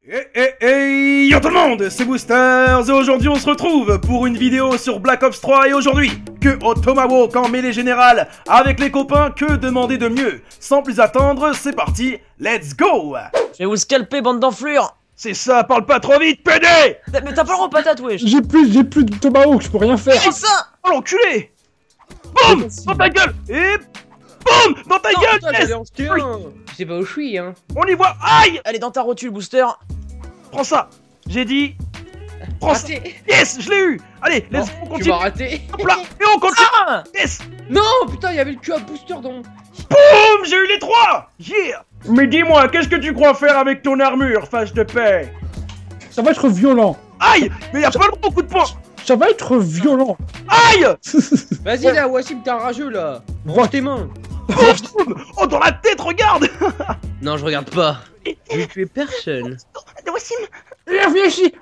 Yo tout le monde, c'est Boosters et aujourd'hui on se retrouve pour une vidéo sur Black Ops 3 et aujourd'hui, que au Tomahawk en mêlée générale avec les copains, que demander de mieux? Sans plus attendre, c'est parti, let's go! Je vais vous scalper, bande d'enflures! C'est ça, parle pas trop vite, PD! Mais t'as pas le droit aux patates, wesh! J'ai plus de Tomahawk, je peux rien faire! C'est ça! Oh l'enculé! Boum! Dans ta gueule! Et boum! Dans ta gueule! Putain, Yes! j'allais en jeter un. Je sais pas où je suis, hein. On y voit! Aïe! Elle est dans ta rotule, Booster! Prends ça! J'ai dit... Prends ça! Raté. Yes! Je l'ai eu! Allez, let's go, on Tu continue! m'as raté. Hop là! Et on continue! Ah! Yes! Non, putain, il y avait le cul à booster dans mon... Boum! J'ai eu les trois! Yeah! Mais dis-moi, qu'est-ce que tu crois faire avec ton armure, fâche de paix? Ça va être violent! Aïe! Mais y'a pas le bon coup de poing! Ça va être violent! Aïe! Vas-y là, Wassim, t'es un rageux là. Range tes mains. Oh, dans la tête, regarde! Non, je regarde pas. Je vais tuer personne. Wassim! Viens ici!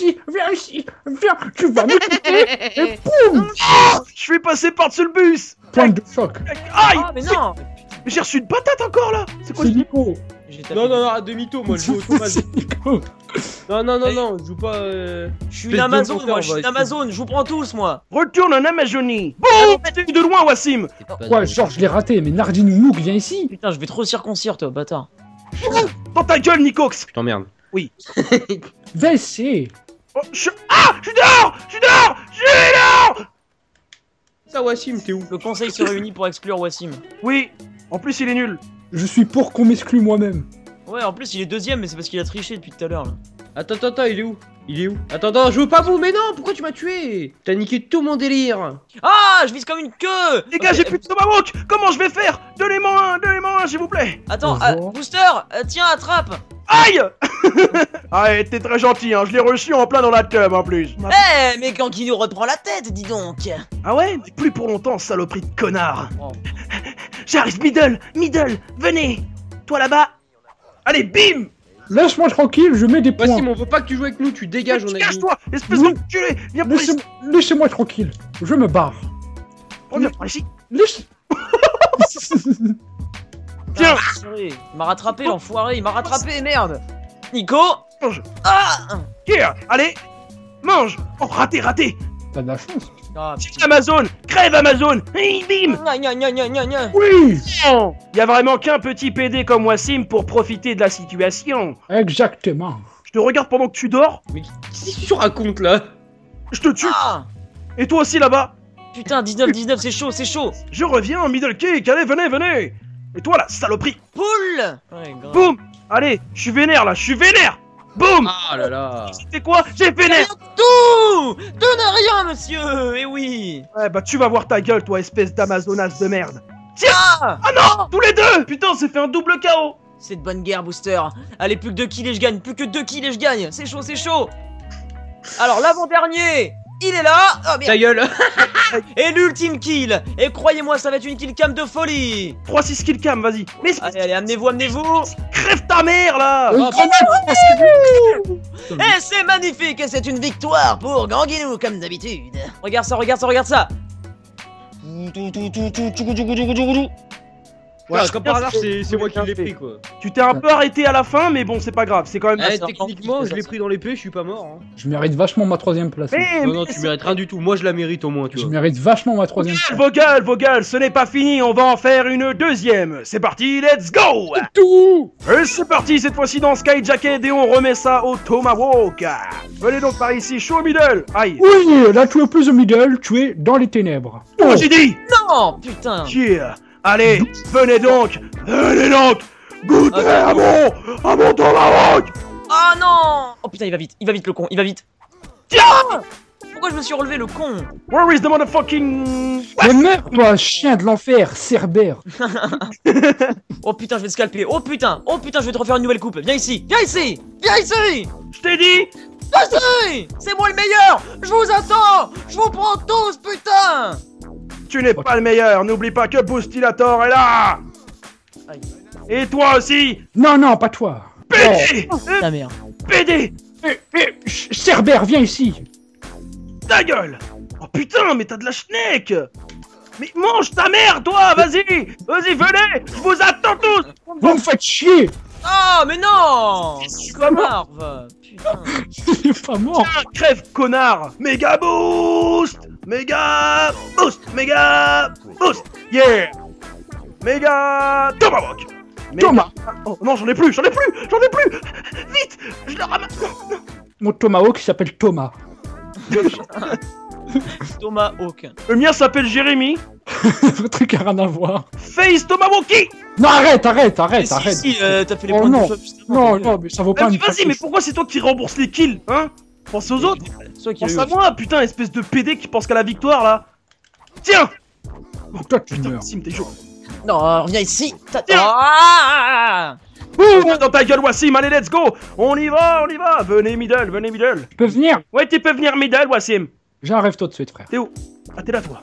Viens! Tu vas me tuer! Et boum! Je suis passé par-dessus le bus! Point de choc! Aïe! Ah, mais non! Mais j'ai reçu une patate encore là! C'est quoi C'est ce... Nico! J'ai tapé. Non, à demi-tour, moi, je joue au Thomas. C'est Nico! Non, je joue pas. Je suis Espèce une Amazon, de moi, menteur, je suis une va, Amazon, je vous prends tous, moi! Retourne en Amazonie! Boum! T'es de loin, Wassim! Quoi, genre je l'ai raté, mais Nardine Nook vient ici! Putain, je vais trop circoncire, toi, bâtard! Dans ta gueule, Nicox! Je t'emmerde. Viens ici! Oh, Ah! Je suis dehors! Je suis dehors! Ça, Wassim, t'es où? Le conseil se réunit pour exclure Wassim. Oui! En plus, il est nul! Je suis pour qu'on m'exclue moi-même! Ouais, en plus, il est deuxième, mais c'est parce qu'il a triché depuis tout à l'heure, là. Attends, il est où? Attends, je veux pas vous, mais non, pourquoi tu m'as tué? T'as niqué tout mon délire. Ah! Je vise comme une queue! Les gars, j'ai plus de Tomahawk! Comment je vais faire? Donnez-moi un, s'il vous plaît! Attends, Bonjour. Booster! Tiens, attrape! Aïe! Ah, t'es très gentil, hein, je l'ai reçu en plein dans la tube en plus. Eh, mais quand qui nous reprend la tête, dis donc! Ah ouais? Mais plus pour longtemps, saloperie de connard. Oh. J'arrive, middle, venez. Toi là-bas. Allez, bim! Laisse-moi tranquille, je mets des points! Wassim, on veut pas que tu joues avec nous, tu dégages, on a dit. Cache-toi, espèce Oui. d'enculé. Viens par ici. Laissez-moi tranquille! Je me barre! Viens par ici. Laisse... Tiens. Ah, purée, il m'a rattrapé, l'enfoiré, il m'a rattrapé, merde! Nico! Mange. Ah! Here, allez. Mange. Oh, raté. T'as de la chance! Ah, Tire Amazon. Crève Amazon. Hey, bim. Gna. Oui! Y a vraiment qu'un petit PD comme Wassim pour profiter de la situation. Exactement! Je te regarde pendant que tu dors. Mais qu'est-ce que tu racontes là? Je te tue. Ah! Et toi aussi là-bas. Putain, 19, c'est chaud! Je reviens, middle kick. Allez, venez. Et toi là, saloperie. Poule! Ouais, grave. Boum. Allez, je suis vénère. Boum. Ah là là. C'était quoi? J'ai vénère. Tout! De ne rien, monsieur! Eh oui! Ouais, bah tu vas voir ta gueule, toi, espèce d'Amazonas de merde. Ah! Ah non! Tous les deux! Putain, c'est fait un double KO! C'est de bonne guerre, Booster! Allez, plus que 2 kills et je gagne! Plus que 2 kills et je gagne! C'est chaud! Alors, l'avant-dernier! Il est là! Oh merde! Ta gueule. Et l'ultime kill! Et croyez-moi, ça va être une kill cam de folie! 3-6 kill cam, vas-y. Mais Allez, amenez-vous! crève ta mère, là! Une Ah, grenade! Et c'est magnifique! Et c'est une victoire pour Ganguinou, comme d'habitude! Regarde ça! Ouais, comme par hasard, c'est moi qui l'ai pris quoi. Tu t'es un peu arrêté à la fin, mais bon, c'est pas grave, c'est quand même... Eh, c'est techniquement, important. je l'ai pris dans l'épée, je suis pas mort. Hein. Je mérite vachement ma 3ème place. Non, tu mérites rien du tout. Moi, je la mérite au moins, tu Je vois. mérite vachement ma 3ème place. Vos gueules, ce n'est pas fini, on va en faire une deuxième. C'est parti, let's go! Tout! Et c'est parti, cette fois-ci dans Sky Jacket, et on remet ça au Tomahawk. Venez donc par ici, chaud middle. Aïe. Oui! Là, tu es plus au middle, tu es dans les ténèbres. Oh, j'ai dit! Non! Putain! Yeah. Allez, venez donc! Goûtez à mon Tomahawk! Oh non! Oh putain, il va vite, le con, il va vite! Tiens! Pourquoi je me suis relevé, le con? Where is the motherfucking... Mais merde, toi, chien de l'enfer, Cerbère! Oh putain, je vais te scalper! Oh putain, je vais te refaire une nouvelle coupe! Viens ici! Je t'ai dit! C'est moi le meilleur! Je vous attends! Je vous prends tous, putain! Tu n'es pas le meilleur, n'oublie pas que Boostilator est là! Aïe. Et toi aussi! Non, pas toi! PD! Ta mère. PD! Cerbère, viens ici! Ta gueule! Oh putain, mais t'as de la schneck! Mais mange ta mère, toi! Vas-y, venez! Je vous attends tous! Vous me faites chier! Ah, mais non! Marv! Putain. Il est pas mort. Tiens, crève, connard. Méga boost. Méga boost. Méga boost. Yeah. Méga Tomahawk. Thomas. Oh non, j'en ai plus. Vite, je le ramasse. Mon Tomahawk il s'appelle Thomas. Thomas Hawk. Le mien s'appelle Jérémy. Le truc a rien à voir. Face Tomahawky. Non, arrête. Si, t'as fait les Oh points non. de choc juste avant. Non, mais ça vaut pas une Vas-y, mais pourquoi c'est toi qui rembourse les kills, hein? Pense aux autres. Soit qui a Pense eu à moi, putain, espèce de PD qui pense qu'à la victoire, là. Tiens. Toi, tu Putain, meurs. Sim, t'es chaud. Non, reviens ici. Tiens. Ah! Boum, dans ta gueule, Wassim, allez, let's go. On y va. Venez, middle. Tu peux venir? Ouais, tu peux venir middle, Wassim. J'ai un rêve tout de suite, frère. T'es où? Ah, t'es là, toi.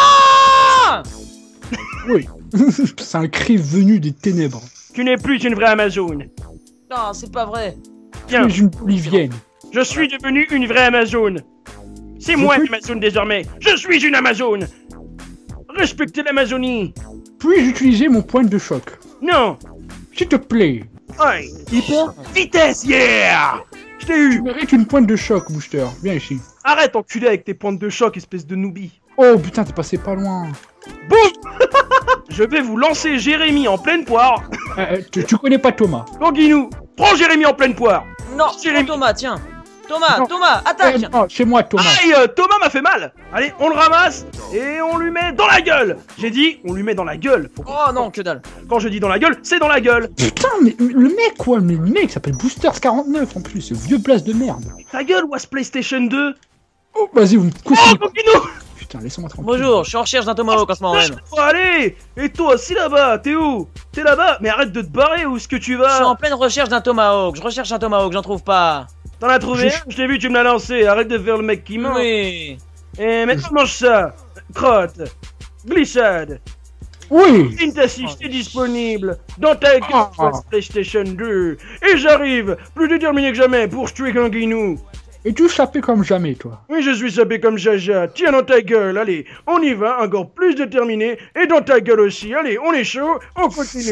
Ah! Oui. C'est un cri venu des ténèbres. Tu n'es plus une vraie Amazone. Non, c'est pas vrai. Tiens, Tu es une bolivienne. je suis devenu une vraie Amazone. C'est moi suis- une Amazone désormais. Je suis une Amazone. Respectez l'Amazonie. Puis-je utiliser mon point de choc? Non. S'il te plaît. Ouais. Hyper vitesse, yeah. Je t'ai Tu eu. mérites une pointe de choc, Booster. Viens ici. Arrête, enculé, avec tes pointes de choc, espèce de noobie. Oh putain, t'es passé pas loin. Boum. Je vais vous lancer Jérémy en pleine poire. Tu connais pas Thomas. Ganguinou, prends Jérémy en pleine poire. Non, Jérémy. prends Thomas, tiens. Non. Thomas, attaque. Non, chez moi, Thomas. Aïe, Thomas m'a fait mal. Allez, on le ramasse et on lui met dans la gueule. J'ai dit, on lui met dans la gueule. Oh non, que dalle. Quand je dis dans la gueule, c'est dans la gueule. Putain, mais le mec, quoi. Mais le mec s'appelle Boosters49 en plus. Ce vieux blast de merde. Ta gueule, Was PlayStation 2. Oh, vas-y, vous me Oh, couchez. Ganguinou. Putain, laissez-moi tranquille. Bonjour, je suis en recherche d'un Tomahawk en ce moment même. Oh, allez. Et toi aussi là-bas, t'es où? T'es là-bas? Mais arrête de te barrer, où est-ce que tu Je suis en vas? pleine recherche d'un Tomahawk. Je recherche un Tomahawk, j'en trouve pas. T'en as trouvé un? Je t'ai vu, tu me l'as lancé. Arrête de faire le mec qui ment. Oui. Et maintenant, mange ça. Crotte. Glissade. Oui. Intassist est disponible dans ta gueule, Was PlayStation 2. Et j'arrive, plus déterminé que jamais pour tuer Ganguinou. Et tu sapais comme jamais, toi. Oui, je suis sapé comme Jaja. Tiens dans ta gueule, allez, on y va, encore plus déterminé. Et dans ta gueule aussi, allez, on est chaud, on continue.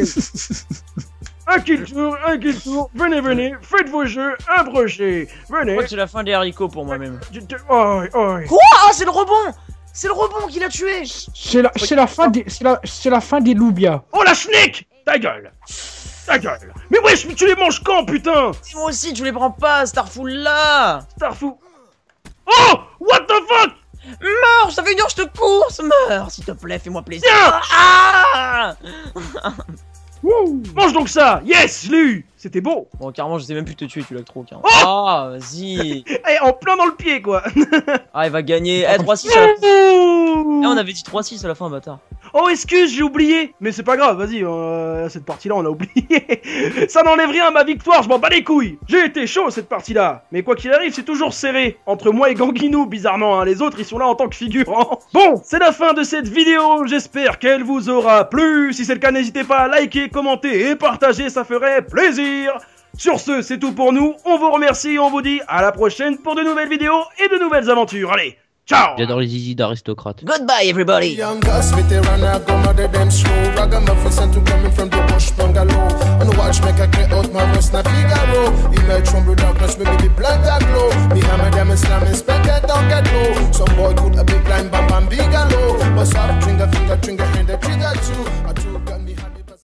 Un kill tour, venez, faites vos jeux, un brochet. Je Venez. crois que c'est la fin des haricots pour moi-même. Oh, oh. Quoi? Ah, c'est le rebond. C'est le rebond qui l'a tué. C'est la fin des loubias. Oh la schnick. Ta gueule. Mais wesh, mais tu les manges quand, putain? Et moi aussi, tu les prends pas, Starful là. Starfou. Oh, what the fuck? Meurs, ça fait 1 heure que je te course. Meurs, s'il te plaît, fais-moi plaisir. Tiens. Ah. Wouh. Mange donc ça. Yes, je l'ai eu. C'était beau. Bon, carrément, je sais même plus te tuer, tu l'as trop, carrément. Oh. Ah, vas-y. Eh, en plein dans le pied, quoi. Ah, il va gagner. Eh, 3-6 à la fin. Ouh. Eh, on avait dit 3-6 à la fin, bâtard. Oh, excuse, j'ai oublié. Mais c'est pas grave, vas-y, cette partie-là, on a oublié. Ça n'enlève rien à ma victoire, je m'en bats les couilles. J'ai été chaud, cette partie-là. Mais quoi qu'il arrive, c'est toujours serré. Entre moi et Ganguinou, bizarrement, hein. Les autres, ils sont là en tant que figurants. Bon, c'est la fin de cette vidéo. J'espère qu'elle vous aura plu. Si c'est le cas, n'hésitez pas à liker, commenter et partager, ça ferait plaisir. Sur ce, c'est tout pour nous. On vous remercie et on vous dit à la prochaine pour de nouvelles vidéos et de nouvelles aventures. Allez, ciao. J'adore les zizi d'aristocrates. Goodbye, everybody. Young gas veteran, I go mother them slow. Ragamuffin sent to coming from the bush bungalow. On watch make I clear out my rust na Figaro. Emerge from the darkness, maybe the blind that glow. Me hammer them Islam inspected, don't get low. Some boy put a big line, bam bam big and low. What's up, trigger finger, trigger hand, the trigger too.